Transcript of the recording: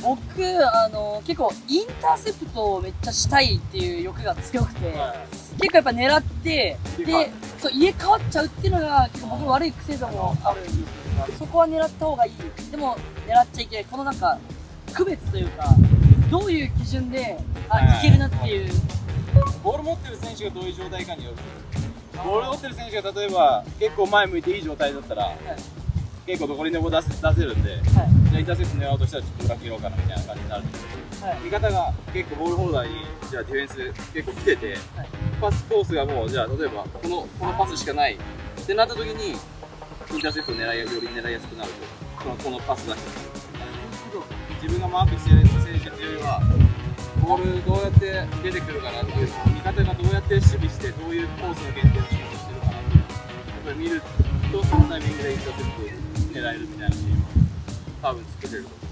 僕結構インターセプトをめっちゃしたいっていう欲が強くて、結構やっぱ狙ってでそう入れ替わっちゃうっていうのが結構僕の悪い癖でもあるんですよ。そこは狙った方がいい。でも狙っちゃいけない。このなんか区別というか、どういう基準でいけるなっていう。 ボール持ってる選手がどういう状態かによる。ボール持ってる選手が例えば結構前向いていい状態だったら、結構どこにでも出せるんで、じゃあインターセプト狙おうとしたらちょっと裏切ろうかなみたいな感じになるんですけど、味方が結構ボールホルダーにじゃあディフェンス結構来てて、パスコースがもうじゃあ例えばこのパスしかないってなった時にインターセプトより狙いやすくなると、このパスだけ自分がマークしてる選手っていうよりはボールどうやって出てくるかなっていうのを、味方がどうやって守備してどういうコースの限定をしようとしてるかなっていうのをやっぱり見ると、そのタイミングでインターセプト狙えるみたいなチームを多分作れると思う。